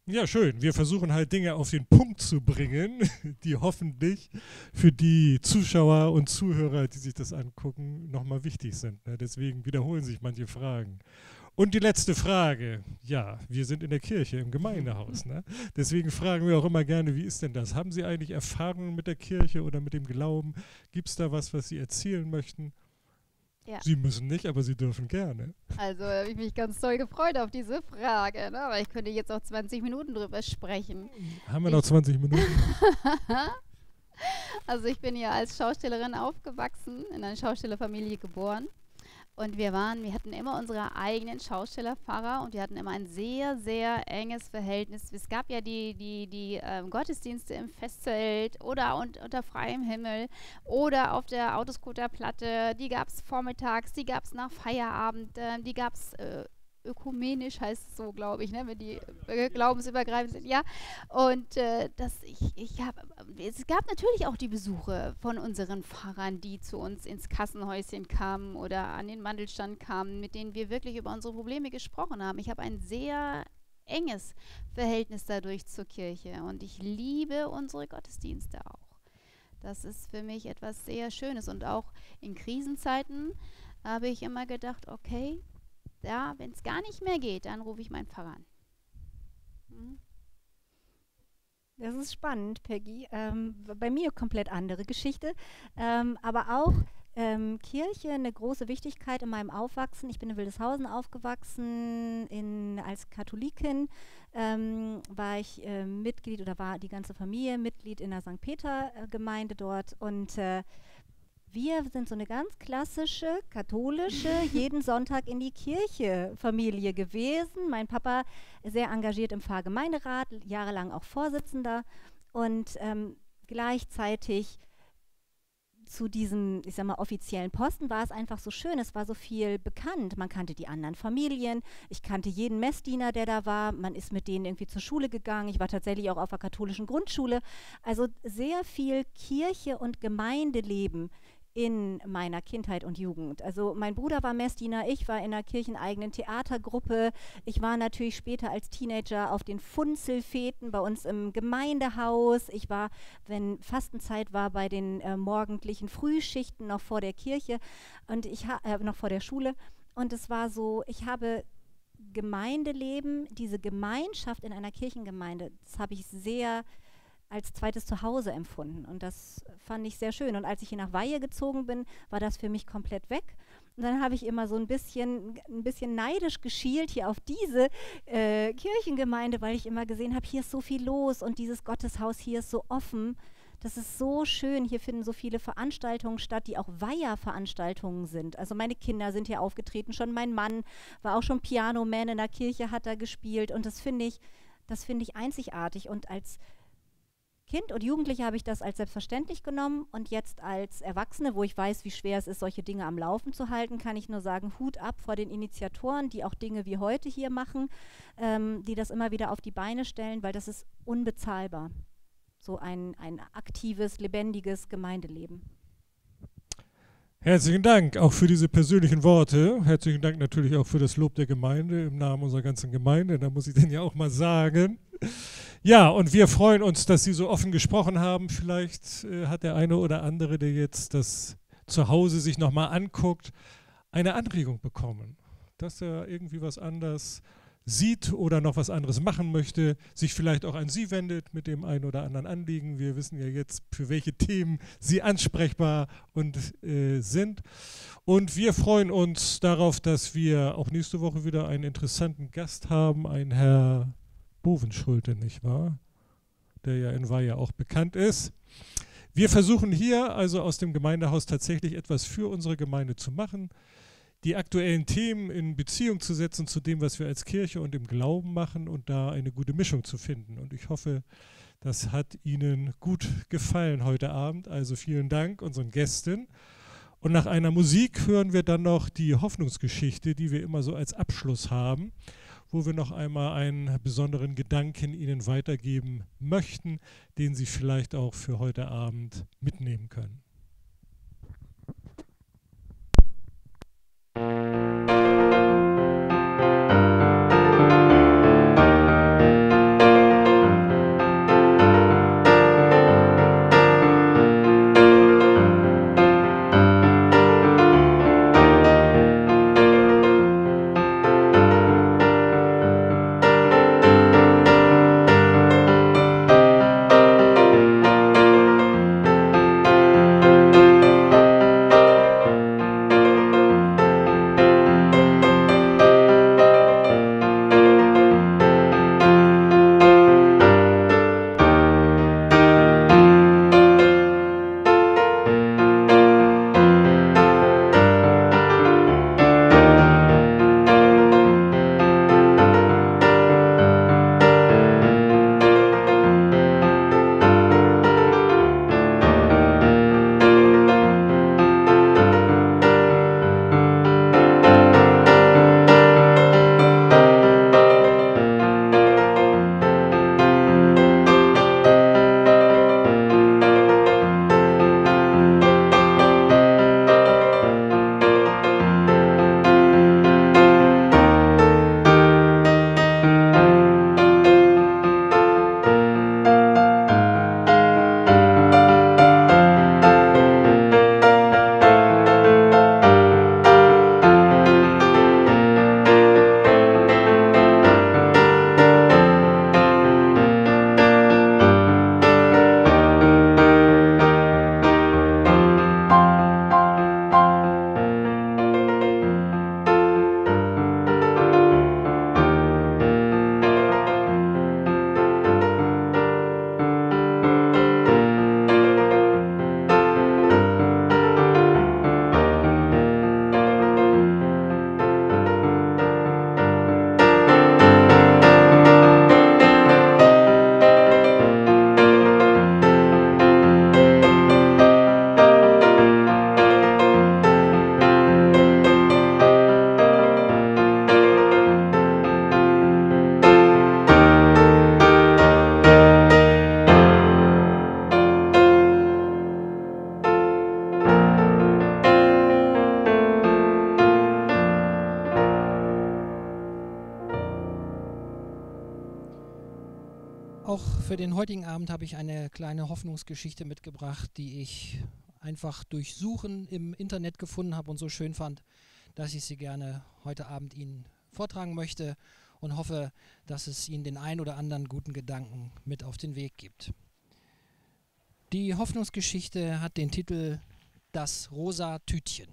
Ja, schön. Wir versuchen halt Dinge auf den Punkt zu bringen, die hoffentlich für die Zuschauer und Zuhörer, die sich das angucken, nochmal wichtig sind. Ne? Deswegen wiederholen sich manche Fragen. Und die letzte Frage. Ja, wir sind in der Kirche, im Gemeindehaus. Ne? Deswegen fragen wir auch immer gerne, wie ist denn das? Haben Sie eigentlich Erfahrungen mit der Kirche oder mit dem Glauben? Gibt es da was, was Sie erzählen möchten? Ja. Sie müssen nicht, aber Sie dürfen gerne. Also habe ich mich ganz toll gefreut auf diese Frage, ne? Aber ich könnte jetzt auch zwanzig Minuten drüber sprechen. Haben wir noch zwanzig Minuten? Also ich bin ja als Schaustellerin aufgewachsen, in einer Schaustellerfamilie geboren. Und wir waren, wir hatten immer unsere eigenen Schaustellerpfarrer und wir hatten immer ein sehr, sehr enges Verhältnis. Es gab ja die, die, die ähm, Gottesdienste im Festzelt oder un unter freiem Himmel oder auf der Autoscooterplatte. Die gab es vormittags, die gab es nach Feierabend, äh, die gab es äh, ökumenisch, heißt es so, glaube ich, ne, wenn die äh, glaubensübergreifend sind. Ja, und äh, das, ich, ich hab, es gab natürlich auch die Besuche von unseren Pfarrern, die zu uns ins Kassenhäuschen kamen oder an den Mandelstand kamen, mit denen wir wirklich über unsere Probleme gesprochen haben. Ich habe ein sehr enges Verhältnis dadurch zur Kirche und ich liebe unsere Gottesdienste auch. Das ist für mich etwas sehr Schönes und auch in Krisenzeiten habe ich immer gedacht, okay, ja, wenn es gar nicht mehr geht, dann rufe ich meinen Pfarrer an. Mhm. Das ist spannend, Peggy. Ähm, bei mir komplett andere Geschichte, ähm, aber auch ähm, Kirche eine große Wichtigkeit in meinem Aufwachsen. Ich bin in Wildeshausen aufgewachsen, in, als Katholikin ähm, war ich äh, Mitglied oder war die ganze Familie Mitglied in der Sankt Peter-Gemeinde dort und äh, wir sind so eine ganz klassische, katholische, jeden Sonntag in die Kirche Familie gewesen. Mein Papa sehr engagiert im Pfarrgemeinderat, jahrelang auch Vorsitzender und ähm, gleichzeitig zu diesem, ich sag mal, offiziellen Posten war es einfach so schön, es war so viel bekannt. Man kannte die anderen Familien, ich kannte jeden Messdiener, der da war, man ist mit denen irgendwie zur Schule gegangen, ich war tatsächlich auch auf der katholischen Grundschule. Also sehr viel Kirche und Gemeindeleben in meiner Kindheit und Jugend. Also mein Bruder war Messdiener, ich war in einer kircheneigenen Theatergruppe, ich war natürlich später als Teenager auf den Funzelfeten bei uns im Gemeindehaus, ich war, wenn Fastenzeit war, bei den äh, morgendlichen Frühschichten noch vor der Kirche und ich ha äh, noch vor der Schule und es war so, ich habe Gemeindeleben, diese Gemeinschaft in einer Kirchengemeinde, das habe ich sehr als zweites Zuhause empfunden und das fand ich sehr schön. Und als ich hier nach Weihe gezogen bin, war das für mich komplett weg. Und dann habe ich immer so ein bisschen, ein bisschen neidisch geschielt hier auf diese äh, Kirchengemeinde, weil ich immer gesehen habe, hier ist so viel los und dieses Gotteshaus hier ist so offen. Das ist so schön, hier finden so viele Veranstaltungen statt, die auch Weiherveranstaltungen sind. Also meine Kinder sind hier aufgetreten, schon mein Mann war auch schon Pianoman in der Kirche, hat er gespielt und das finde ich, das finde ich einzigartig und als Kind und Jugendliche habe ich das als selbstverständlich genommen und jetzt als Erwachsene, wo ich weiß, wie schwer es ist, solche Dinge am Laufen zu halten, kann ich nur sagen, Hut ab vor den Initiatoren, die auch Dinge wie heute hier machen, ähm, die das immer wieder auf die Beine stellen, weil das ist unbezahlbar, so ein, ein aktives, lebendiges Gemeindeleben. Herzlichen Dank auch für diese persönlichen Worte. Herzlichen Dank natürlich auch für das Lob der Gemeinde im Namen unserer ganzen Gemeinde. Da muss ich denn ja auch mal sagen. Ja, und wir freuen uns, dass Sie so offen gesprochen haben. Vielleicht äh, hat der eine oder andere, der jetzt das zu Hause sich nochmal anguckt, eine Anregung bekommen, dass er irgendwie was anderes sieht oder noch was anderes machen möchte, sich vielleicht auch an Sie wendet mit dem einen oder anderen Anliegen. Wir wissen ja jetzt, für welche Themen Sie ansprechbar und äh, sind. Und wir freuen uns darauf, dass wir auch nächste Woche wieder einen interessanten Gast haben, ein Herr Bovenschulte, nicht wahr? Der ja in Weihe auch bekannt ist. Wir versuchen hier also aus dem Gemeindehaus tatsächlich etwas für unsere Gemeinde zu machen, die aktuellen Themen in Beziehung zu setzen zu dem, was wir als Kirche und im Glauben machen und da eine gute Mischung zu finden. Und ich hoffe, das hat Ihnen gut gefallen heute Abend. Also vielen Dank unseren Gästen. Und nach einer Musik hören wir dann noch die Hoffnungsgeschichte, die wir immer so als Abschluss haben, wo wir noch einmal einen besonderen Gedanken Ihnen weitergeben möchten, den Sie vielleicht auch für heute Abend mitnehmen können. Auch für den heutigen Abend habe ich eine kleine Hoffnungsgeschichte mitgebracht, die ich einfach durch Suchen im Internet gefunden habe und so schön fand, dass ich sie gerne heute Abend Ihnen vortragen möchte und hoffe, dass es Ihnen den ein oder anderen guten Gedanken mit auf den Weg gibt. Die Hoffnungsgeschichte hat den Titel Das rosa Tütchen.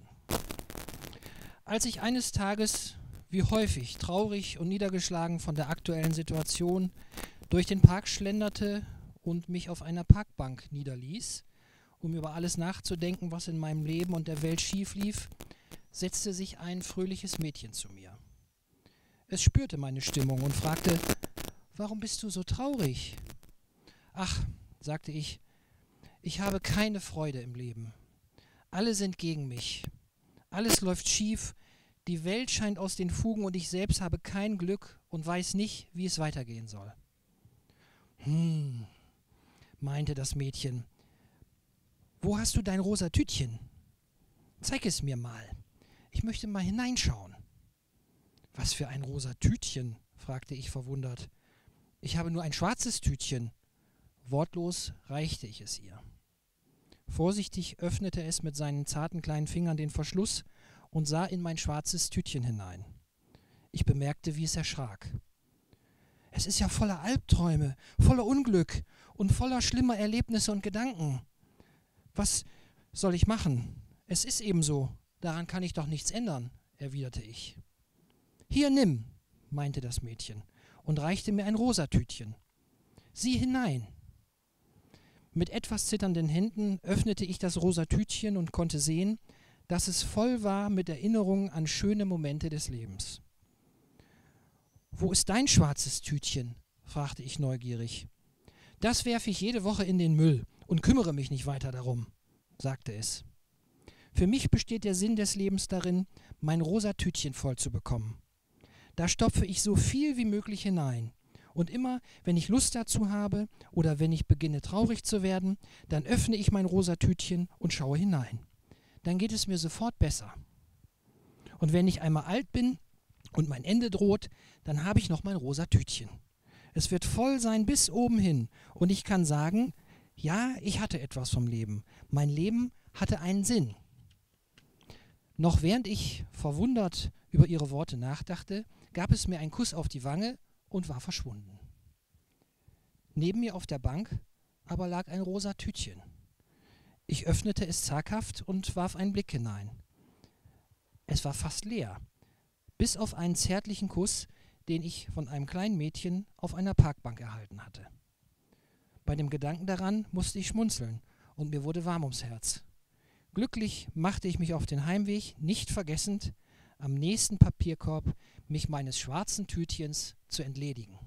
Als ich eines Tages, wie häufig, traurig und niedergeschlagen von der aktuellen Situation durch den Park schlenderte und mich auf einer Parkbank niederließ, um über alles nachzudenken, was in meinem Leben und der Welt schief lief, setzte sich ein fröhliches Mädchen zu mir. Es spürte meine Stimmung und fragte: »Warum bist du so traurig?« »Ach«, sagte ich, »ich habe keine Freude im Leben. Alle sind gegen mich. Alles läuft schief, die Welt scheint aus den Fugen und ich selbst habe kein Glück und weiß nicht, wie es weitergehen soll.« »Hm«, meinte das Mädchen, »wo hast du dein rosa Tütchen? Zeig es mir mal. Ich möchte mal hineinschauen.« »Was für ein rosa Tütchen?«, fragte ich verwundert. »Ich habe nur ein schwarzes Tütchen.« Wortlos reichte ich es ihr. Vorsichtig öffnete es mit seinen zarten kleinen Fingern den Verschluss und sah in mein schwarzes Tütchen hinein. Ich bemerkte, wie es erschrak. »Es ist ja voller Albträume, voller Unglück und voller schlimmer Erlebnisse und Gedanken. Was soll ich machen? Es ist eben so, daran kann ich doch nichts ändern«, erwiderte ich. »Hier, nimm«, meinte das Mädchen und reichte mir ein rosa Tütchen. »Sieh hinein.« Mit etwas zitternden Händen öffnete ich das rosa Tütchen und konnte sehen, dass es voll war mit Erinnerungen an schöne Momente des Lebens. »Wo ist dein schwarzes Tütchen?«, fragte ich neugierig. »Das werfe ich jede Woche in den Müll und kümmere mich nicht weiter darum«, sagte es. »Für mich besteht der Sinn des Lebens darin, mein rosa Tütchen voll zu bekommen. Da stopfe ich so viel wie möglich hinein. Und immer, wenn ich Lust dazu habe oder wenn ich beginne traurig zu werden, dann öffne ich mein rosa Tütchen und schaue hinein. Dann geht es mir sofort besser. Und wenn ich einmal alt bin und mein Ende droht, dann habe ich noch mein rosa Tütchen. Es wird voll sein bis oben hin und ich kann sagen, ja, ich hatte etwas vom Leben. Mein Leben hatte einen Sinn.« Noch während ich verwundert über ihre Worte nachdachte, gab es mir einen Kuss auf die Wange und war verschwunden. Neben mir auf der Bank aber lag ein rosa Tütchen. Ich öffnete es zaghaft und warf einen Blick hinein. Es war fast leer, bis auf einen zärtlichen Kuss, den ich von einem kleinen Mädchen auf einer Parkbank erhalten hatte. Bei dem Gedanken daran musste ich schmunzeln und mir wurde warm ums Herz. Glücklich machte ich mich auf den Heimweg, nicht vergessend, am nächsten Papierkorb mich meines schwarzen Tütchens zu entledigen.